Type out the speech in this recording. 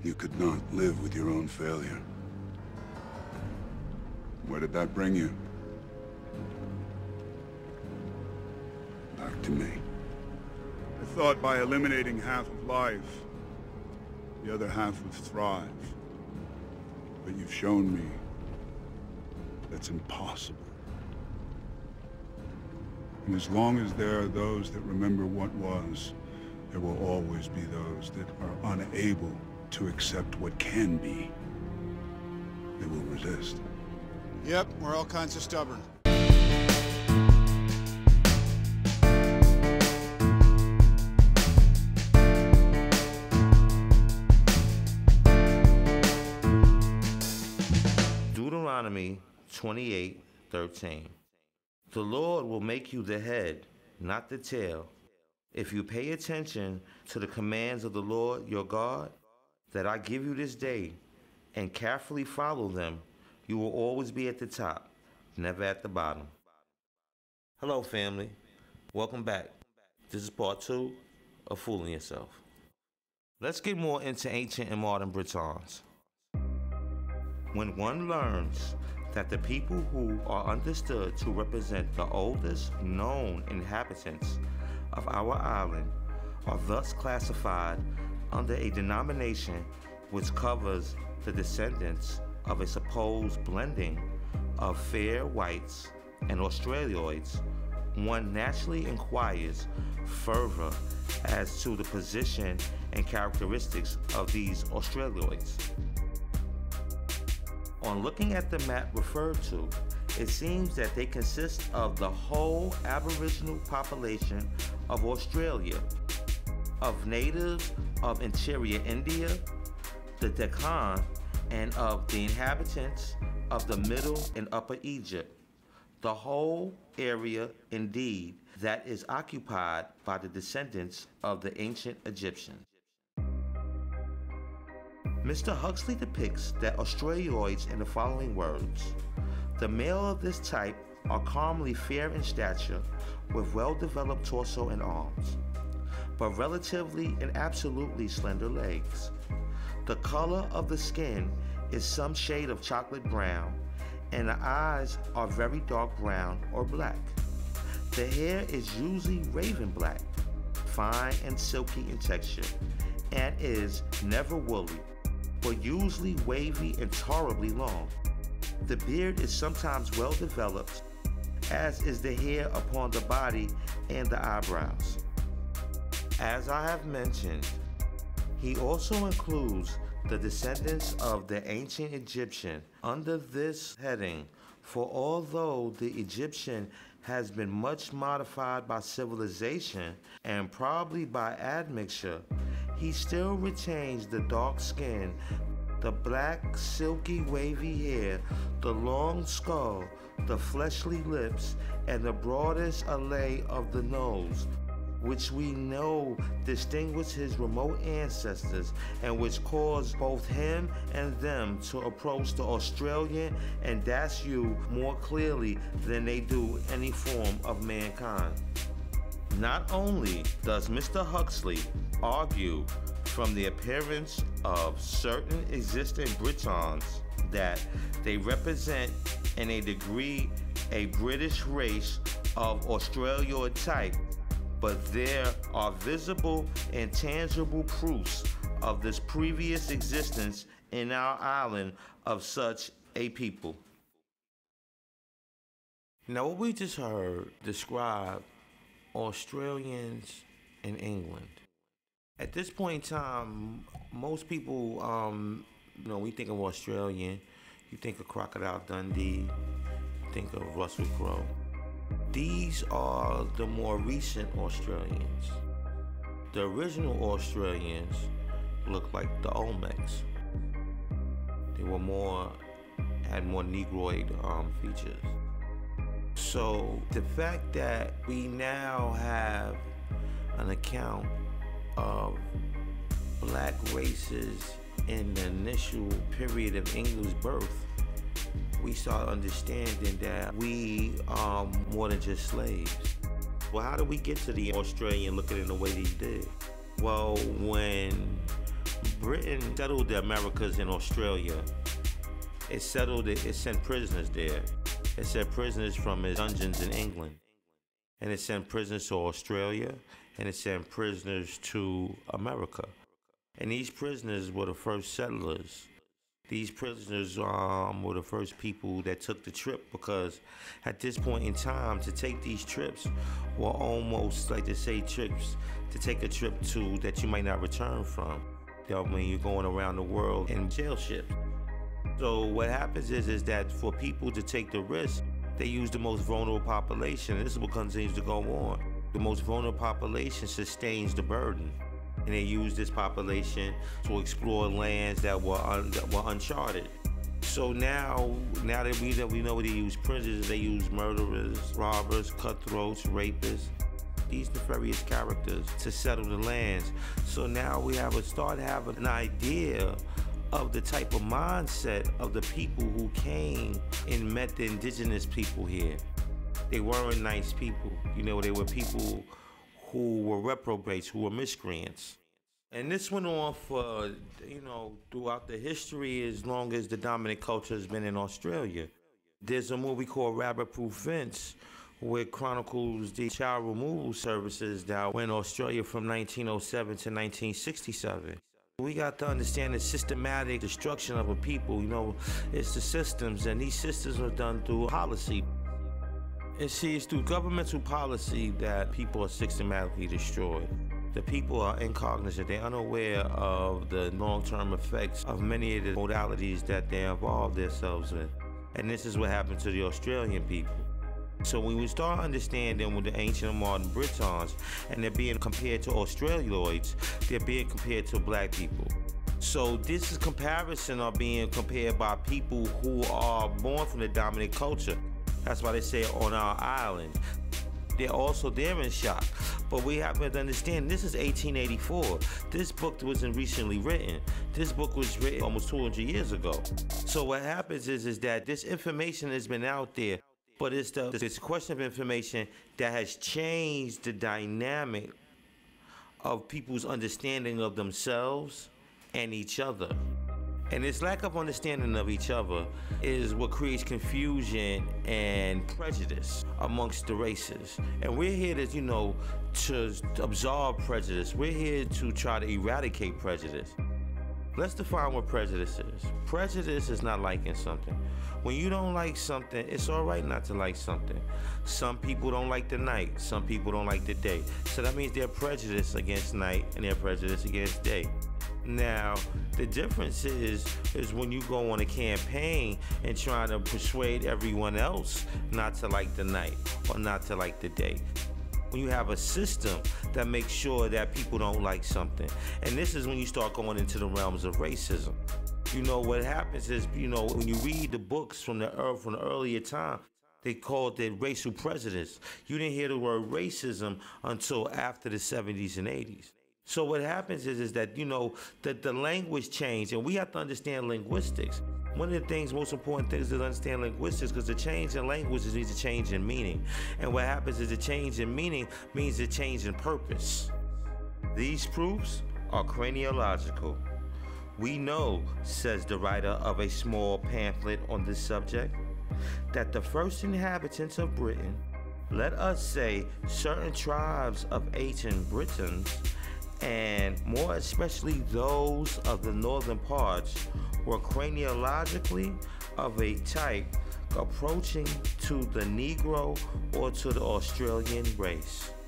You could not live with your own failure. Where did that bring you? Back to me. I thought by eliminating half of life, the other half would thrive. But you've shown me that's impossible. And as long as there are those that remember what was, there will always be those that are unable to accept what can be. They will resist. Yep, we're all kinds of stubborn. Deuteronomy 28:13. The Lord will make you the head, not the tail, if you pay attention to the commands of the Lord your God that I give you this day and carefully follow them. You will always be at the top, never at the bottom. Hello, family. Welcome back. This is part 2 of Fooling Yourself. Let's get more into ancient and modern Britons. When one learns that the people who are understood to represent the oldest known inhabitants of our island are thus classified under a denomination which covers the descendants of a supposed blending of fair whites and Australoids, one naturally inquires further as to the position and characteristics of these Australoids. On looking at the map referred to, it seems that they consist of the whole Aboriginal population of Australia, of natives of interior India, the Deccan, and of the inhabitants of the Middle and Upper Egypt, the whole area indeed that is occupied by the descendants of the ancient Egyptians. Mr. Huxley depicts that Australoids in the following words: the male of this type are commonly fair in stature with well-developed torso and arms, but relatively and absolutely slender legs. The color of the skin is some shade of chocolate brown, and the eyes are very dark brown or black. The hair is usually raven black, fine and silky in texture, and is never woolly, but usually wavy and tolerably long. The beard is sometimes well developed, as is the hair upon the body and the eyebrows. As I have mentioned, he also includes the descendants of the ancient Egyptian under this heading, for although the Egyptian has been much modified by civilization and probably by admixture, he still retains the dark skin, the black, silky, wavy hair, the long skull, the fleshly lips, and the broadest allay of the nose, which we know distinguish his remote ancestors and which caused both him and them to approach the Australian and Dasyu more clearly than they do any form of mankind. Not only does Mr. Huxley argue from the appearance of certain existing Britons that they represent in a degree a British race of Australoid type, but there are visible and tangible proofs of this previous existence in our island of such a people. Now, what we just heard describe Australians in England. At this point in time, most people, we think of Australian, you think of Crocodile Dundee, you think of Russell Crowe. These are the more recent Australians. The original Australians look like the Olmecs. They were had more Negroid features. So the fact that we now have an account of black races in the initial period of England's birth, we start understanding that we are more than just slaves. Well, how did we get to the Australian looking in the way that he did? Well, when Britain settled the Americas in Australia. It sent prisoners there. It sent prisoners from its dungeons in England. And it sent prisoners to Australia, and it sent prisoners to America. And these prisoners were the first settlers. These prisoners were the first people that took the trip, because at this point in time, to take these trips were almost like to say trips to take a trip to that you might not return from. When you're going around the world in jail ships. So what happens is that for people to take the risk, they use the most vulnerable population. This is what continues to go on. The most vulnerable population sustains the burden. And they use this population to explore lands that were uncharted. So now that we know they use prisoners, they use murderers, robbers, cutthroats, rapists, these nefarious characters to settle the lands. So now we start having an idea of the type of mindset of the people who came and met the indigenous people here. They weren't nice people. They were people who were reprobates, who were miscreants. And this went on for, throughout the history as long as the dominant culture has been in Australia. There's a movie called Rabbit Proof Fence, where chronicles the child removal services that went in Australia from 1907 to 1967. We got to understand the systematic destruction of a people. It's the systems, and these systems are done through policy. And see, it's through governmental policy that people are systematically destroyed. The people are incognizant. They're unaware of the long-term effects of many of the modalities that they involve themselves in. And this is what happened to the Australian people. So when we start understanding with the ancient and modern Britons, and they're being compared to Australoids, they're being compared to black people. So this is comparison are being compared by people who are born from the dominant culture. That's why they say on our island. They're in shock. But we have to understand, this is 1884. This book wasn't recently written. This book was written almost 200 years ago. So what happens is that this information has been out there, but it's a question of information that has changed the dynamic of people's understanding of themselves and each other. And this lack of understanding of each other is what creates confusion and prejudice amongst the races. And we're here to absorb prejudice. We're here to try to eradicate prejudice. Let's define what prejudice is. Prejudice is not liking something. When you don't like something, it's all right not to like something. Some people don't like the night. Some people don't like the day. So that means they're prejudiced against night and they're prejudiced against day. Now, the difference is when you go on a campaign and trying to persuade everyone else not to like the night or not to like the day. When you have a system that makes sure that people don't like something. And this is when you start going into the realms of racism. What happens is, when you read the books from the earlier time, they called it racial prejudice. You didn't hear the word racism until after the 70s and 80s. So what happens is that, that the language changed, and we have to understand linguistics. One of the most important things is to understand linguistics, because the change in language needs a change in meaning. And what happens is a change in meaning means a change in purpose. These proofs are craniological. We know, says the writer of a small pamphlet on this subject, that the first inhabitants of Britain, let us say certain tribes of ancient Britons, and more especially those of the northern parts, were craniologically of a type approaching to the Negro or to the Australian race.